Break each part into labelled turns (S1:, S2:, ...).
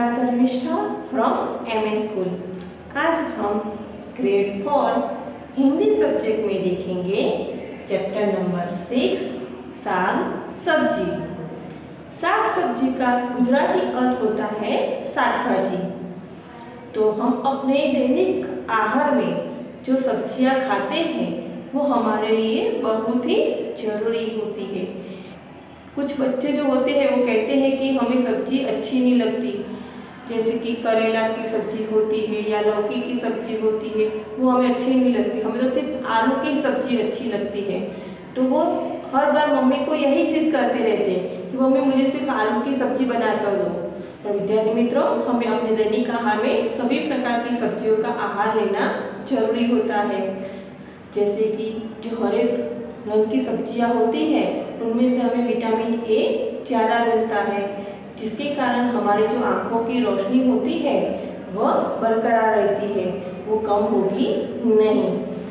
S1: नमस्कार Dharmishtha from MA school. आज हम ग्रेड 4 हिंदी सब्जेक्ट में देखेंगे चैप्टर नंबर 6 साग सब्जी। साग सब्जी का गुजराती अर्थ होता है शाकभाजी। तो हम अपने दैनिक आहार में जो सब्जियां खाते हैं वो हमारे लिए बहुत ही जरूरी होती है। कुछ बच्चे जो होते हैं वो कहते हैं कि हमें सब्जी अच्छी नहीं लगती, जैसे कि करेला की सब्जी होती है या लौकी की सब्जी होती है, वो हमें अच्छी नहीं लगती, हमें तो सिर्फ आलू की सब्जी अच्छी लगती है। तो वो हर बार मम्मी को यही जिद करते रहते हैं कि मम्मी मुझे सिर्फ आलू की सब्जी बना कर दो। और विद्यार्थी मित्रों, हमें अपने दैनिक आहार में सभी प्रकार की सब्जियों का आहार लेना जरूरी होता है। जैसे कि जो हरे रंग की सब्जियां होती हैं उनमें से हमें विटामिन ए ज़्यादा मिलता है, जिसके कारण हमारी जो आँखों की रोशनी होती है वह बरकरार रहती है, वो कम होगी नहीं।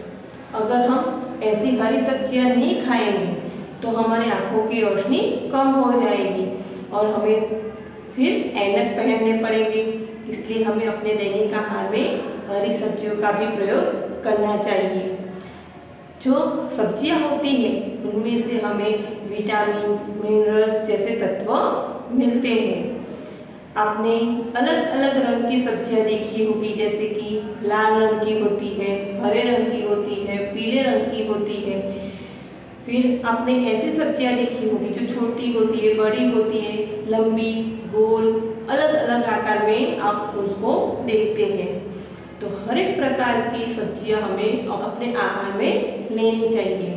S1: अगर हम ऐसी हरी सब्जियां नहीं खाएंगे तो हमारी आँखों की रोशनी कम हो जाएगी और हमें फिर ऐनक पहनने पड़ेंगे। इसलिए हमें अपने दैनिक आहार में हरी सब्जियों का भी प्रयोग करना चाहिए। जो सब्जियां होती हैं उनमें से हमें विटामिन मिनरल्स जैसे तत्व मिलते हैं। आपने अलग अलग रंग की सब्जियां देखी होगी, जैसे कि लाल रंग की होती है, हरे रंग की होती है, पीले रंग की होती है। फिर आपने ऐसी सब्जियां देखी होगी जो छोटी होती है, बड़ी होती है, लंबी, गोल, अलग अलग आकार में आप उसको देखते हैं। तो हर एक प्रकार की सब्जियां हमें अपने आहार में लेनी चाहिए।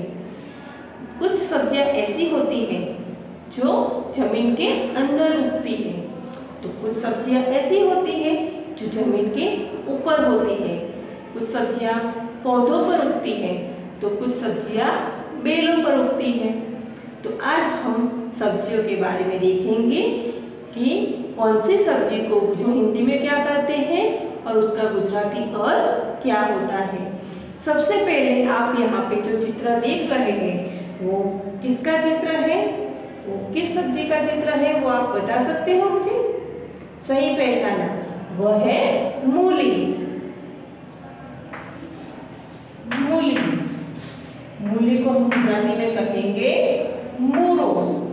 S1: कुछ सब्जियां ऐसी होती हैं जो जमीन के अंदर उगती है, तो कुछ सब्जियां ऐसी होती हैं जो जमीन के ऊपर होती है। कुछ सब्जियां पौधों पर उगती हैं तो कुछ सब्जियां बेलों पर उगती हैं। तो आज हम सब्जियों के बारे में देखेंगे कि कौन सी सब्जी को जो हिंदी में क्या कहते हैं और उसका गुजराती अर्थ क्या होता है। सबसे पहले आप यहाँ पे जो चित्र देख रहे हैं वो किसका चित्र है, वो किस सब्जी का चित्र है, वो आप बता सकते हो मुझे? सही पहचाना, वह है मूली। मूली, मूली को हम गुजराती में कहेंगे मूरो।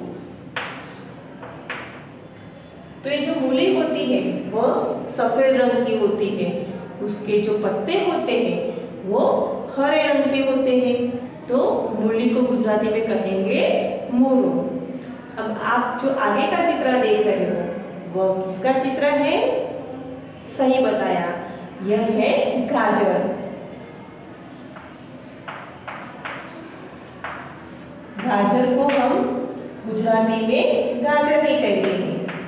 S1: तो ये जो मूली होती है वह सफेद रंग की होती है, उसके जो पत्ते होते हैं वो हरे रंग के होते हैं। तो मूली को गुजराती में कहेंगे मूरो। अब आप जो आगे का चित्र देख रहे हो वह किसका चित्र है? सही बताया, यह है गाजर। गाजर को हम गुजराती में गाजर ही कहते हैं।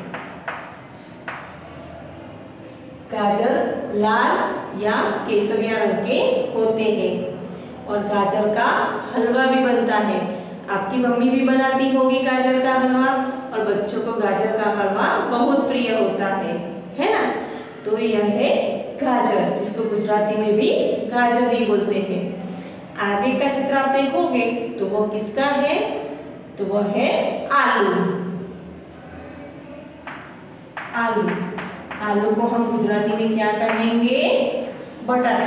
S1: गाजर लाल या केसरिया रंग के होते हैं और गाजर का हलवा भी बनता है। आपकी मम्मी भी बनाती होगी गाजर का हलवा और बच्चों को गाजर का हलवा बहुत प्रिय होता है ना? तो यह है गाजर, जिसको गुजराती में भी गाजर ही बोलते हैं। आगे का चित्र आप देखोगे तो वो किसका है? तो वह है आलू। आलू, आलू को हम गुजराती में क्या कहेंगे? बटाटा।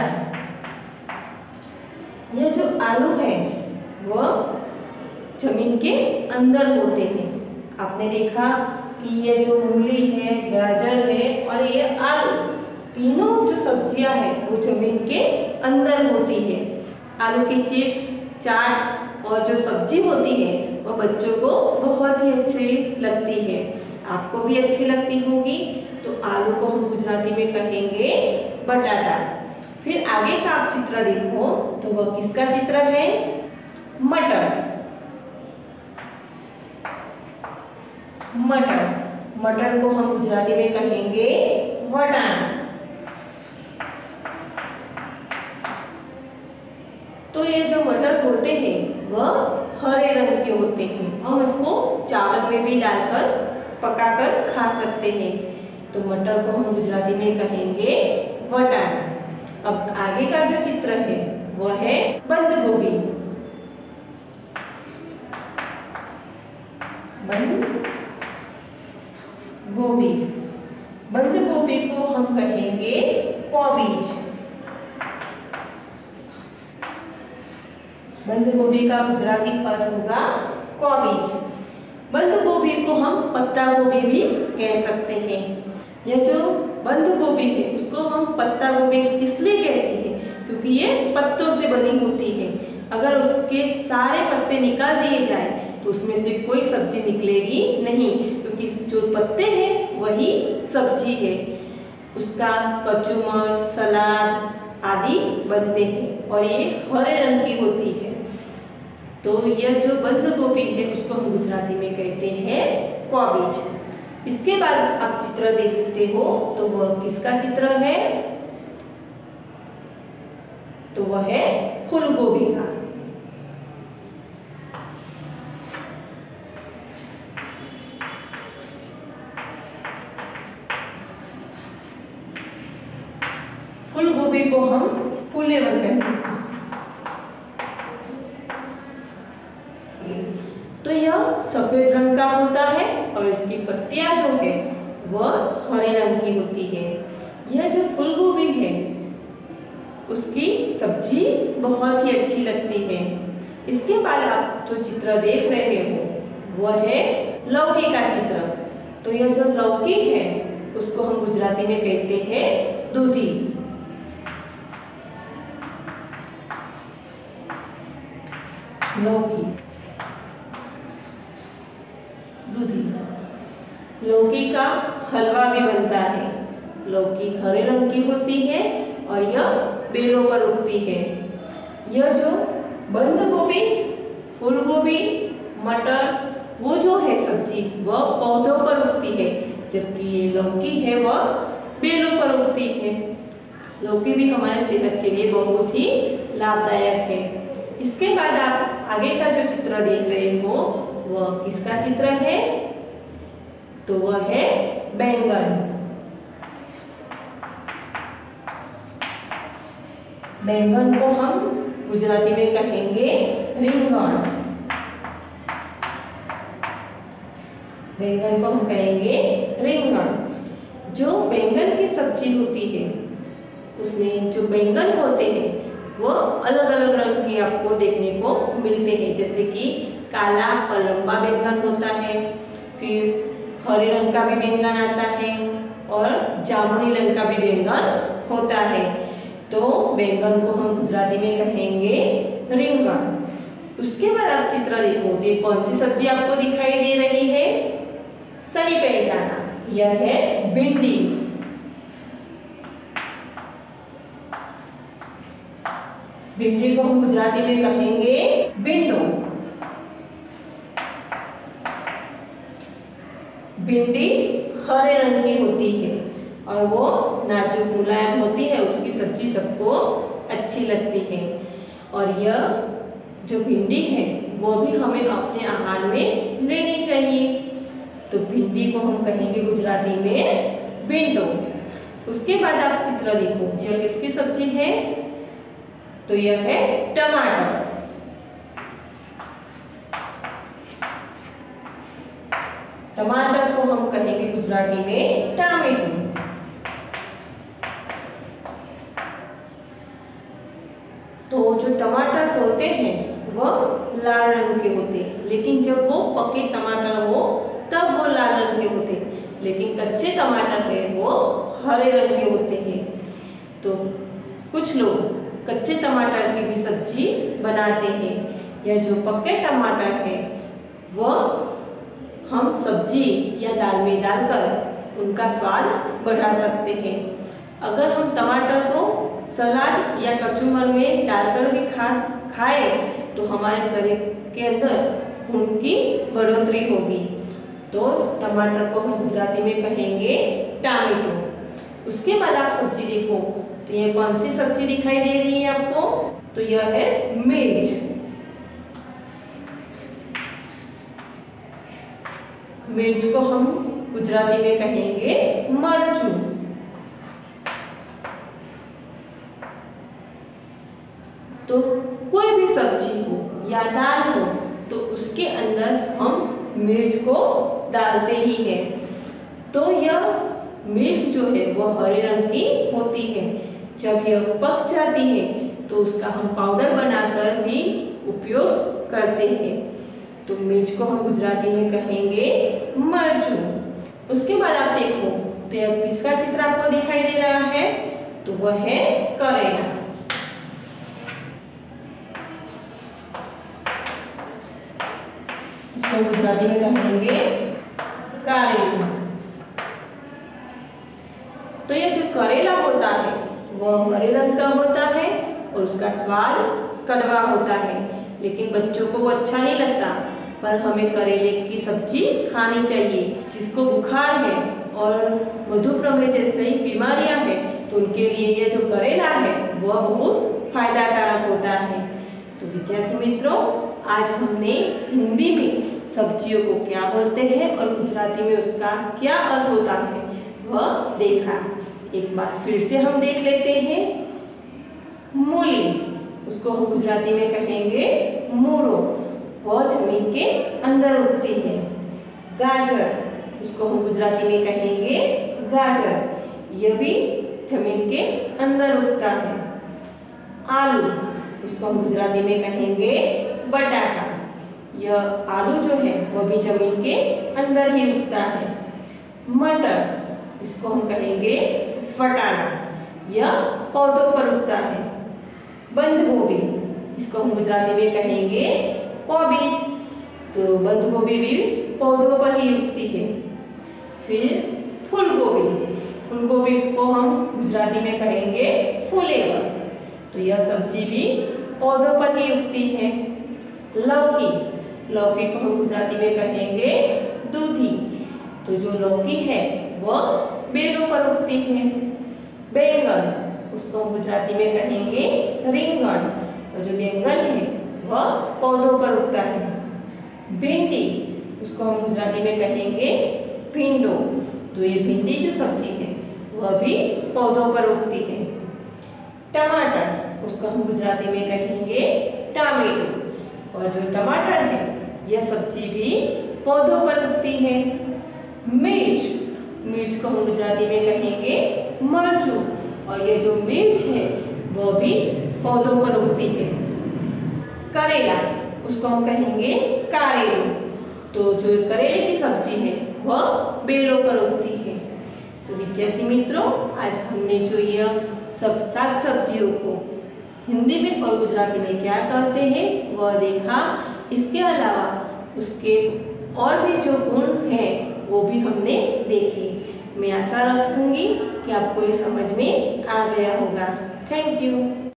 S1: यह जो आलू है वह जमीन के अंदर होते हैं। आपने देखा कि ये जो मूली है, गाजर है और ये आलू, तीनों जो सब्जियां हैं वो जमीन के अंदर होती है। आलू के चिप्स, चाट और जो सब्जी होती है वो बच्चों को बहुत ही अच्छी लगती है, आपको भी अच्छी लगती होगी। तो आलू को हम गुजराती में कहेंगे बटाटा। फिर आगे का आप चित्र देखो तो वह किसका चित्र है? मटर। मटर, मटर को हम गुजराती में कहेंगे वटाण। तो ये जो मटर होते हैं वह हरे रंग के होते हैं। हम उसको चावल में भी डालकर पकाकर खा सकते हैं। तो मटर को हम गुजराती में कहेंगे वटाण। अब आगे का जो चित्र है वह है बंद गोभी। बंद गोभी, बंद गोभी को हम कहेंगे कॉबीज। बंद गोभी का गुजराती अर्थ होगा कॉबीज। बंद गोभी को हम पत्ता गोभी भी कह सकते हैं। यह जो बंद गोभी है उसको हम पत्ता गोभी इसलिए कहते हैं क्योंकि ये पत्तों से बनी होती है। अगर उसके सारे पत्ते निकाल दिए जाए तो उसमें से कोई सब्जी निकलेगी नहीं, क्योंकि जो पत्ते हैं वही सब्जी है। उसका कचुम्बर, सलाद आदि बनते हैं और ये हरे रंग की होती है। तो यह जो बंद गोभी है उसको हम गुजराती में कहते हैं कॉबीज। इसके बाद आप चित्र देखते हो तो वह किसका चित्र है? तो वह है फूल गोभी का। फूल गोभी को हम फूलेवर कहते हैं। तो यह सफेद रंग का होता है और इसकी पत्तियां जो है वह हरे रंग की होती है। यह जो फूल गोभी है उसकी सब्जी बहुत ही अच्छी लगती है। इसके बाद आप जो चित्र देख रहे हो वह है लौकी का चित्र। तो यह जो लौकी है उसको हम गुजराती में कहते हैं दूधी। लौकी, दूधी। लौकी का हलवा भी बनता है। लौकी हरे रंग की होती है और यह बेलों पर उगती है। यह जो बंद गोभी, फूल गोभी, मटर वो जो है सब्जी वह पौधों पर उगती है, जबकि ये लौकी है वह बेलों पर उगती है। लौकी भी हमारे सेहत के लिए बहुत ही लाभदायक है। इसके बाद आप आगे का जो चित्र देख रहे हो वह किसका चित्र है? तो वह है बैंगन। बैंगन को हम गुजराती में कहेंगे રીંગણ। बैंगन को हम कहेंगे રીંગણ। जो बैंगन की सब्जी होती है उसमें जो बैंगन होते हैं वो अलग अलग रंग के आपको देखने को मिलते हैं, जैसे कि काला और लंबा बैंगन होता है, फिर हरे रंग का भी बैंगन आता है और जामुनी रंग का भी बैंगन होता है। तो बैंगन को हम गुजराती में कहेंगे રીંગણ। उसके बाद आप चित्र देखो तो कौन सी सब्जी आपको दिखाई दे रही है? सही पहचाना, यह है भिंडी। भिंडी को हम गुजराती में कहेंगे भींडो। भिंडी हरे रंग की होती है और वो नाजुक मुलायम होती है। उसकी सब्जी सबको अच्छी लगती है और यह जो भिंडी है वो भी हमें अपने आहार में लेनी चाहिए। तो भिंडी को हम कहेंगे गुजराती में भींडो। उसके बाद आप चित्र देखो, यह किसकी सब्जी है? तो यह है टमाटर। टमाटर को हम कहेंगे गुजराती में टामेटू। तो जो टमाटर होते हैं वह लाल रंग के होते हैं, लेकिन जब वो पके टमाटर हो तब वो लाल रंग के होते हैं, लेकिन कच्चे टमाटर है वो हरे रंग के होते हैं। तो कुछ लोग कच्चे टमाटर की भी सब्जी बनाते हैं। यह जो पके टमाटर है वह हम सब्जी या दाल में डालकर उनका स्वाद बढ़ा सकते हैं। अगर हम टमाटर को सलाद या कचुम्बर में डालकर भी खाएं तो हमारे शरीर के अंदर खून की बढ़ोतरी होगी। तो टमाटर को हम गुजराती में कहेंगे टामेटो। उसके बाद आप सब्जी देखो तो ये कौन सी सब्जी दिखाई दे रही है आपको? तो यह है मिर्च। मिर्च को हम गुजराती में कहेंगे मरचू। तो कोई भी सब्जी हो या दाल हो तो उसके अंदर हम मिर्च को डालते ही हैं। तो यह मिर्च जो है वह हरे रंग की होती है। जब यह पक जाती है तो उसका हम पाउडर बनाकर भी उपयोग करते हैं। तो मिर्च को हम गुजराती में कहेंगे मरचू। उसके बाद आप देखो तो यह किसका चित्र आपको दिखाई दे रहा है, तो वह है करेला। इसको गुजराती में कहेंगे कारेलू। तो यह जो करेला होता है वह हरे रंग का होता है और उसका स्वाद कड़वा होता है, लेकिन बच्चों को वो अच्छा नहीं लगता। पर हमें करेले की सब्जी खानी चाहिए। जिसको बुखार है और मधुप्रमेह जैसी बीमारियां हैं तो उनके लिए यह जो करेला है वह बहुत फायदाकारक होता है। तो विद्यार्थी मित्रों, आज हमने हिंदी में सब्जियों को क्या बोलते हैं और गुजराती में उसका क्या अर्थ होता है वह देखा। एक बार फिर से हम देख लेते हैं। मूली, उसको हम गुजराती में कहेंगे मूरो, वह जमीन के अंदर उगती है। गाजर, उसको हम गुजराती में कहेंगे गाजर, यह भी जमीन के अंदर उगता है। आलू, उसको हम गुजराती में कहेंगे बटाटा, यह आलू जो है वह भी जमीन के अंदर ही उगता है। मटर, इसको हम कहेंगे फटाना, यह पौधों पर उगता है। बंद गोभी, इसको हम गुजराती में कहेंगे कोबीज, तो बंद गोभी भी पौधों पर ही उगती है। फिर फूल गोभी, फूल गोभी को हम गुजराती में कहेंगे फूलेवर, तो यह सब्जी भी पौधों पर ही उगती है। लौकी, लौकी को हम गुजराती में कहेंगे दूधी, तो जो लौकी है वह बेलों पर उगती है। बैंगन, उसको हम गुजराती में कहेंगे रिंगण, और जो बैंगन है वह पौधों पर उगता है। भिंडी, उसको हम गुजराती में कहेंगे भिंडो, तो ये भिंडी जो सब्जी है वह भी पौधों पर उगती है। टमाटर, उसको हम गुजराती में कहेंगे टामेटो, और जो टमाटर है यह सब्जी भी पौधों पर उगती है। मिर्च, मिर्च को हम गुजराती में कहेंगे मरचू, और ये जो मिर्च है वह भी पौधों पर उगती है। करेला, उसको हम कहेंगे कारेलू, तो जो करेले की सब्जी है वह बेलों पर उगती है। तो विद्यार्थी मित्रों, आज हमने जो यह सब सात सब्जियों को हिंदी में और गुजराती में क्या कहते हैं वह देखा। इसके अलावा उसके और भी जो गुण हैं वो भी हमने देखे। मैं आशा रखूंगी कि आपको ये समझ में आ गया होगा। Thank you.